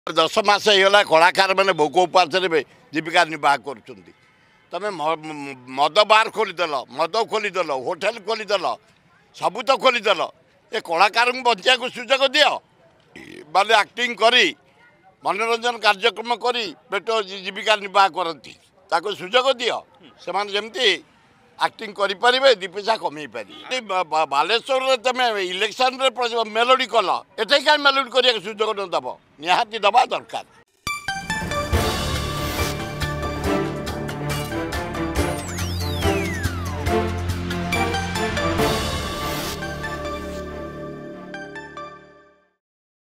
10 मास होगा कलाकार मैंने भोग उपास जीविका निर्वाह कर तुम मद बार खोलीदेल मद खोलीदेल होटेल खोलीदेल सबू तो खोलीदेल ये कलाकार को बचा को सुजोग दि माने आक्टिंग करी मनोरंजन कार्यक्रम करी पेट जीविका निर्वाह करती सुजोग दि से जमी आक्टिंग करें दी पैसा कमे पारे बालेश्वर तुम इलेक्शन मेलोडी कल एटे क्या मेलोडी करने सुजोग न दब निहाती दबा दरकार।